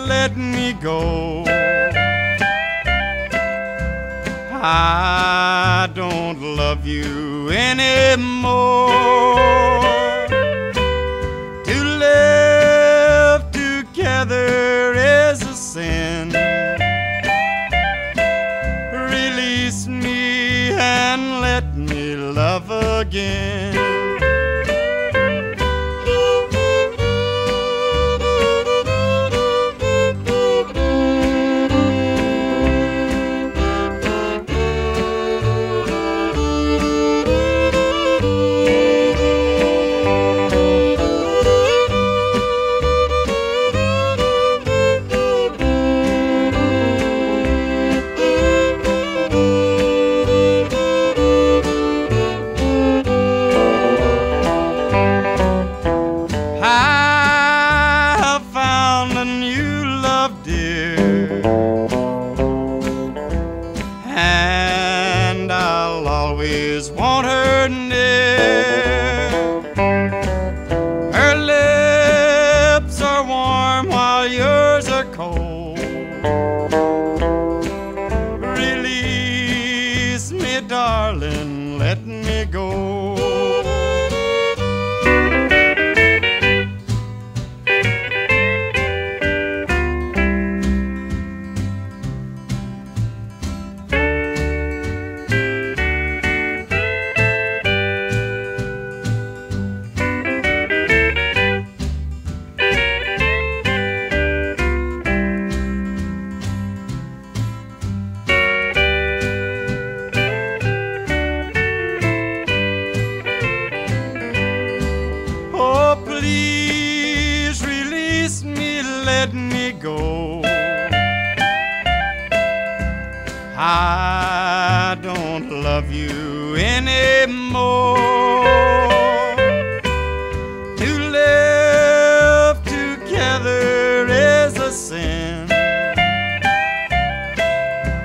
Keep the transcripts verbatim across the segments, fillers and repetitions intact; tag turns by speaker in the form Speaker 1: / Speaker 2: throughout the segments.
Speaker 1: let me go. I don't love you anymore. To live together is a sin. Release me and let me love again. And I'll always want her near. Her lips are warm while yours are cold. Release me, darling, let me go. Please release me, let me go. I don't love you anymore. To live together is a sin.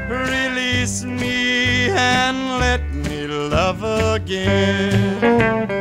Speaker 1: Release me and let me love again.